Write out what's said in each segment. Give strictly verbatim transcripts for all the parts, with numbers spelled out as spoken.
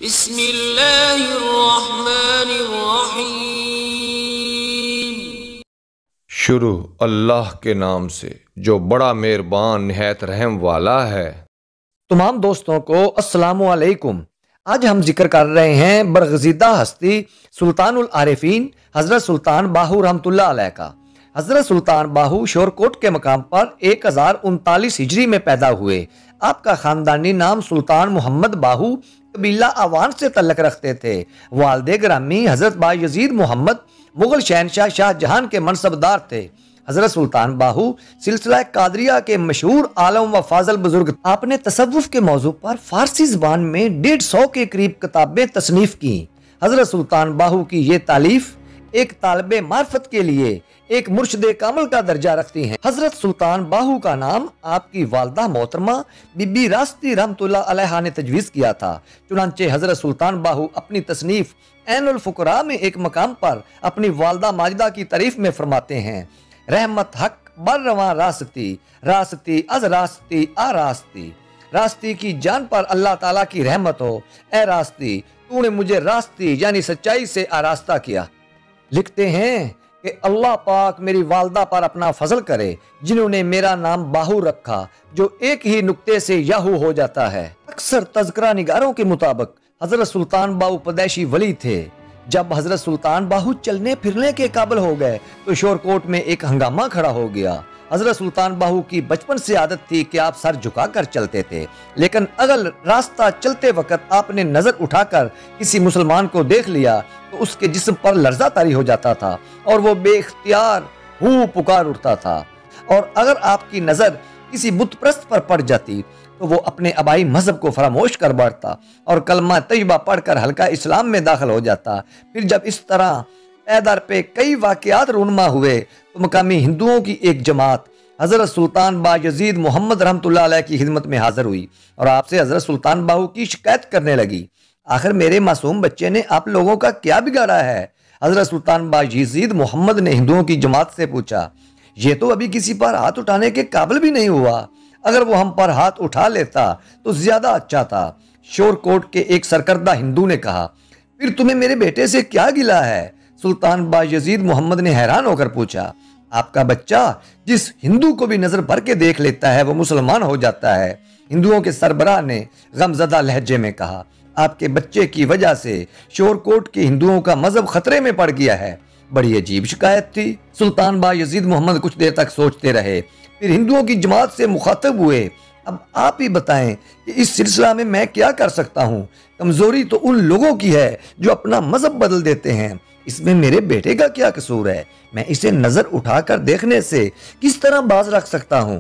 बिस्मिल्लाहिर्रहमानिर्रहीम। शुरू अल्लाह के नाम से जो बड़ा मेहरबान निहायत रहम वाला है। तमाम दोस्तों को अस्सलामु अलैकुम। आज हम जिक्र कर रहे हैं बरगज़ीदा हस्ती सुल्तानुल आरिफीन हज़रत सुल्तान बाहू रहमतुल्लाह अलैह का। हज़रत सुल्तान बाहू शोरकोट के मकाम पर एक हज़ार उनतालीस हिजरी में पैदा हुए। आपका ख़ानदानी नाम सुल्तान मोहम्मद बाहू कबीला आवान से तल्लक रखते थे। वालिद ग्रामी हज़रत बायजीद मोहम्मद मुग़ल शहनशाह शाहजहां के मनसबदार थे। हज़रत सुल्तान बाहू सिलसिला कादरिया के मशहूर आलम व फाजल बुजुर्ग। आपने तसव्वुफ के मौजू पर फारसी ज़बान में डेढ़ सौ के करीब किताबें तसनीफ की। हज़रत सुल्तान बाहू की ये तालीफ एक तालिबे मार्फत के लिए एक मुर्शिदे कामिल का दर्जा रखती हैं। हज़रत सुल्तान बाहू का नाम आपकी वालदा मोहतरमा बीबी रास्ती रहमतुल्लाह अलैहा ने तजवीज़ किया था। चुनांचे हज़रत सुल्तान बाहू अपनी तसनीफ ऐनुल फुकरा में एक मकाम पर अपनी वालदा माजिदा की तारीफ में फरमाते हैं, रहमत हक बर रवां रास्ती रास्ती अज रास्ती आ रास्ती, रास्ती की जान पर अल्लाह ताला की रहमत हो, ए रास्ती तूने मुझे रास्ती यानी सच्चाई से आरास्ता किया। लिखते हैं कि अल्लाह पाक मेरी वालदा पर अपना फजल करे जिन्होंने मेरा नाम बाहू रखा जो एक ही नुक्ते से याहू हो जाता है। अक्सर तज़किरा निगारों के मुताबिक हज़रत सुल्तान बाहू पैदाइशी वली थे। जब हज़रत सुल्तान बाहू चलने फिरने के काबिल हो गए तो शोरकोट में एक हंगामा खड़ा हो गया। हज़रत सुल्तान बाहू की बचपन से आदत थी कि आप सर झुकाकर चलते थे, लेकिन अगर रास्ता चलते वक्त आपने नज़र उठाकर किसी मुसलमान को देख लिया तो उसके जिस्म पर लर्जा तारी हो जाता था और वो बेख्तियार हूँ पुकार उठता था। और अगर आपकी नज़र किसी बुत परस्त पर पड़ जाती तो वो अपने आबाई मजहब को फरामोश कर बैठता और कलमा तैयबा पढ़कर हल्का इस्लाम में दाखिल हो जाता। फिर जब इस तरह पैदर पे कई वाक़यात रूनमा हुए तो मकामी हिंदुओं की एक जमात हज़रत सुल्तान बायजीद मोहम्मद रहमतुल्लाह अलैह की खिदमत में हाजिर हुई और आपसे हज़रत सुल्तान बाहू की शिकायत करने लगी। आखिर मेरे मासूम बच्चे ने आप लोगों का क्या बिगाड़ा है? हज़रत सुल्तान बायजीद मोहम्मद ने हिंदुओं की जमात से पूछा। ये तो अभी किसी पर हाथ उठाने के काबिल भी नहीं हुआ, अगर वो हम पर हाथ उठा लेता तो ज्यादा अच्छा था। शोरकोट के एक सरकर्दा हिंदू ने कहा, फिर तुम्हें मेरे बेटे से क्या गिला है? सुल्तान बायजीद मोहम्मद ने हैरान होकर पूछा। आपका बच्चा जिस हिंदू को भी नजर भर के देख लेता है वो मुसलमान हो जाता है। हिंदुओं के सरबराह ने गमजदा लहजे में कहा, आपके बच्चे की वजह से शोरकोट के हिंदुओं का मजहब खतरे में पड़ गया है। बड़ी अजीब शिकायत थी। सुल्तान बायजीद मोहम्मद कुछ देर तक सोचते रहे, फिर हिंदुओं की जमात से मुखातब हुए, अब आप ही बताएं कि इस सिलसिला में मैं क्या कर सकता हूँ? कमजोरी तो उन लोगों की है जो अपना मजहब बदल देते हैं, इसमें मेरे बेटे का क्या कसूर है? मैं इसे नजर उठाकर देखने से किस तरह बाज रख सकता हूँ?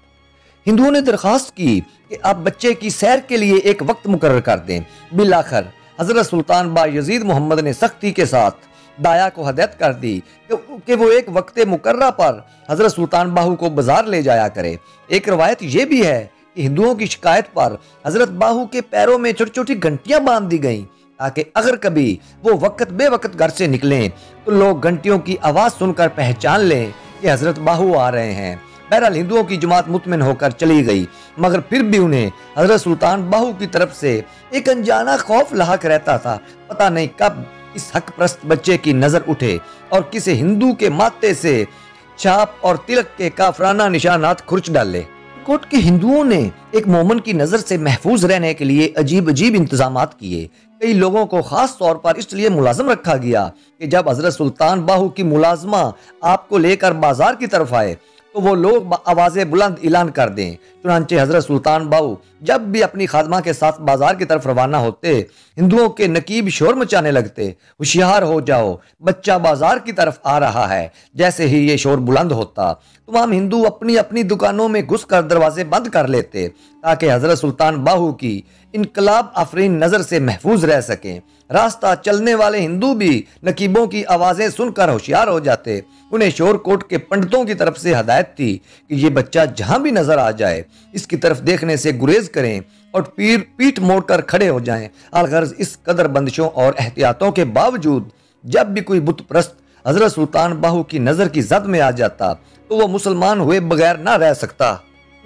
हिंदुओं ने दरखास्त की कि आप बच्चे की सैर के लिए एक वक्त मुकर्रर कर दें। बिलाखिर हजरत सुल्तान बायजीद मोहम्मद ने सख्ती के साथ दाया को हदायत कर दी कि वो एक वक्त मुकर्रर पर हजरत सुल्तान बाहू को बाजार ले जाया करे। एक रवायत ये भी है कि हिंदुओं की शिकायत पर हजरत बाहू के पैरों में छोटी छोटी घंटियां बांध दी गईं ताकि अगर कभी वो वक्त बे वक्त घर से निकलें तो लोग घंटियों की आवाज़ सुनकर पहचान लें कि हजरत बाहू आ रहे हैं। बहरहाल हिंदुओं की जमात मुतमिन होकर चली गई, मगर फिर भी उन्हें हजरत सुल्तान बाहू की तरफ से एक अनजाना खौफ लाहक रहता था। पता नहीं कब इस हक प्रस्त बच्चे की नजर उठे और किसी हिंदू के माथे से छाप और तिलक के काफराना निशानात खुर्च डाले। कोट के हिंदुओं ने एक मोमन की नजर से महफूज रहने के लिए अजीब अजीब इंतजामात किए। कई लोगों को खास तौर पर इसलिए मुलाजिम रखा गया कि जब हजरत सुल्तान बाहू की मुलाजमा आपको लेकर बाजार की तरफ आए तो वो लोग आवाज़ें बुलंद ऐलान कर दें। चुनांचे हजरत सुल्तान बाहू जब भी अपनी खादमा के साथ बाजार की तरफ रवाना होते हिंदुओं के नकीब शोर मचाने लगते, होशियार हो जाओ, बच्चा बाजार की तरफ आ रहा है। जैसे ही ये शोर बुलंद होता तमाम हिंदू अपनी अपनी दुकानों में घुसकर दरवाजे बंद कर लेते ताकि हजरत सुल्तान बाहू की इनकलाब आफरीन नज़र से महफूज रह सकें। रास्ता चलने वाले हिंदू भी नकीबों की आवाज़ें सुनकर होशियार हो जाते। उन्हें शोरकोट के पंडितों की तरफ से हदायत थी कि ये बच्चा जहां भी नजर आ जाए इसकी तरफ देखने से गुरेज करें और पीर पीठ मोड़कर खड़े हो जाएं। अलगर्ज इस कदर बंदिशों और एहतियातों के बावजूद जब भी कोई बुत परस्त हजरत सुल्तान बाहू की नज़र की जद में आ जाता तो वह मुसलमान हुए बगैर ना रह सकता।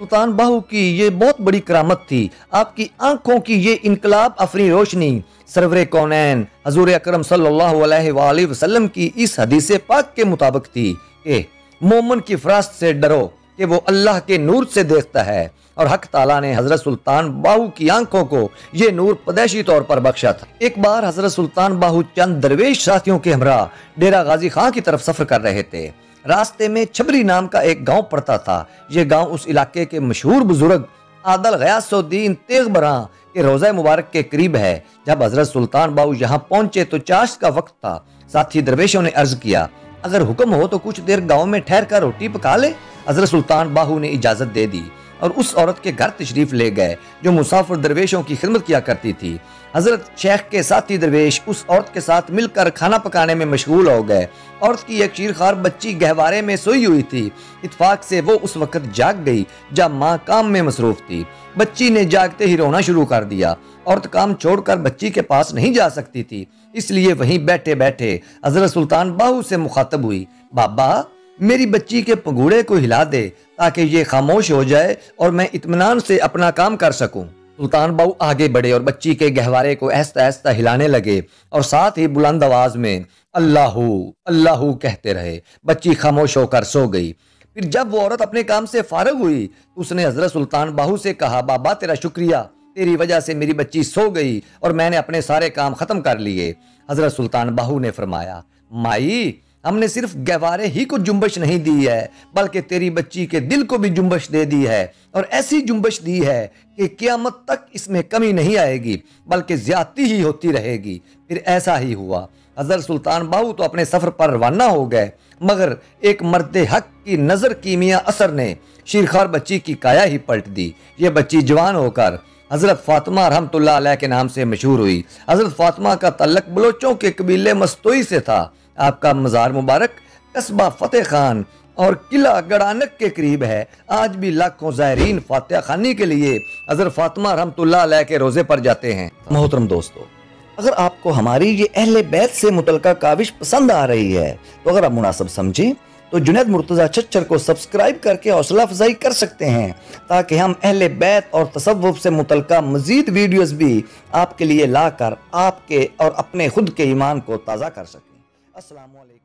सुल्तान बाहू की ये बहुत बड़ी करामत थी। आपकी आंखों की ये इनकलाब अफरी रोशनी सरवरे कौनैन हजूर अकरम सल्लल्लाहु अलैहि वसल्लम की इस हदीस पाक के मुताबिक थी कि मोमन की फरास्त से डरो कि वो अल्लाह के नूर से देखता है, और हक ताला ने हजरत सुल्तान बाहू की आंखों को ये नूर पदैशी तौर पर बख्शा था। एक बार हजरत सुल्तान बाहू चंद दरवेश साथियों के हमरा डेरा गाजी खां की तरफ सफर कर रहे थे। रास्ते में छबरी नाम का एक गांव पड़ता था। ये गांव उस इलाके के मशहूर बुजुर्ग आदल गयासुद्दीन तेगबरा के रोज़ा मुबारक के करीब है। जब हजरत सुल्तान बाहू यहाँ पहुंचे तो चाश का वक्त था। साथी दरवेशों ने अर्ज किया, अगर हुक्म हो तो कुछ देर गांव में ठहर कर रोटी पका ले। हजरत सुल्तान बाहू ने इजाजत दे दी और उस औरत के घर तशरीफ ले गए जो मुसाफिर दरवेशों की खिदमत किया करती थी। हजरत शेख के साथी दरवेश उस औरत के साथ मिलकर खाना पकाने में मशगूल हो गए। औरत की एक शीरखार बच्ची गहवारे में सोई हुई थी। इत्फाक से वो उस वक्त जाग गई जब माँ काम में मसरूफ थी। बच्ची ने जागते ही रोना शुरू कर दिया। औरत काम छोड़कर बच्ची के पास नहीं जा सकती थी, इसलिए वहीं बैठे बैठे हजरत सुल्तान बाहू से मुखातब हुई, बाबा मेरी बच्ची के पंगूड़े को हिला दे ताकि ये खामोश हो जाए और मैं इत्मीनान से अपना काम कर सकूं। सुल्तान बाहू आगे बढ़े और बच्ची के गहवारे को ऐसा ऐसा हिलाने लगे और साथ ही बुलंद आवाज में अल्लाहू अल्लाहू कहते रहे। बच्ची खामोश होकर सो गई। फिर जब वो औरत अपने काम से फारग हुई तो उसने हजरत सुल्तान बाहू से कहा, बाबा तेरा शुक्रिया, तेरी वजह से मेरी बच्ची सो गई और मैंने अपने सारे काम खत्म कर लिए। हजरत सुल्तान बाहू ने फरमाया, माई हमने सिर्फ गहवारे ही को जुम्बश नहीं दी है बल्कि तेरी बच्ची के दिल को भी जुम्बश दे दी है, और ऐसी जुम्बश दी है कि क़यामत तक इसमें कमी नहीं आएगी बल्कि ज्यादती ही होती रहेगी। फिर ऐसा ही हुआ। हजरत सुल्तान बाहू तो अपने सफर पर रवाना हो गए, मगर एक मर्द हक की नजर कीमिया असर ने शीरखार बच्ची की काया ही पलट दी। ये बच्ची जवान होकर हजरत फातिमा रहमतुल्लाह अलैह के नाम से मशहूर हुई। हजरत फातिमा का तल्लक बलोचों के कबीले मस्तोई से था। आपका मज़ार मुबारक कस्बा फतेह खान और किला गड़ानक के करीब है। आज भी लाखों ज़ायरीन फातिहा खानी के लिए हजरत फातिमा रहमतुल्लाह अलैह के रोज़े पर जाते हैं। मोहतरम दोस्तों, अगर आपको हमारी ये अहले बैत से मुतल्लिका काविश पसंद आ रही है तो अगर आप मुनासिब समझें तो जुनैद मुर्तज़ा छच्चर को सब्सक्राइब करके हौसला अफजाई कर सकते हैं, ताकि हम अहले बैत और तसव्वुफ से मुतल्लिका मज़ीद वीडियोस भी आपके लिए लाकर आपके और अपने खुद के ईमान को ताज़ा कर सकें। अस्सलामु अलैकुम।